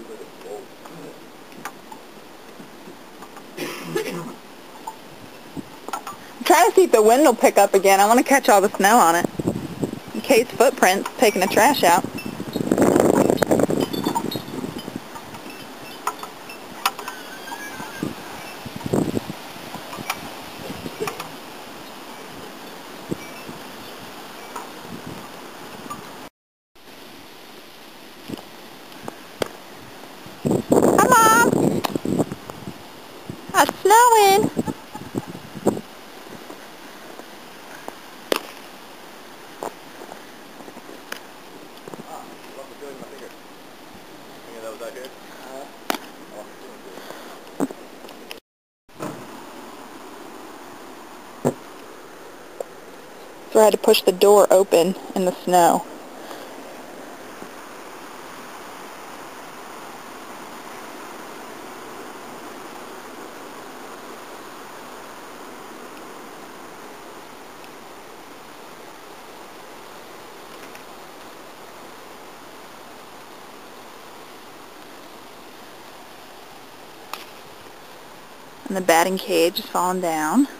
I'm trying to see if the wind will pick up again. I want to catch all the snow on it. In case footprints taking the trash out. Hi, Mom! It's snowing! So I had to push the door open in the snow. And the batting cage is falling down.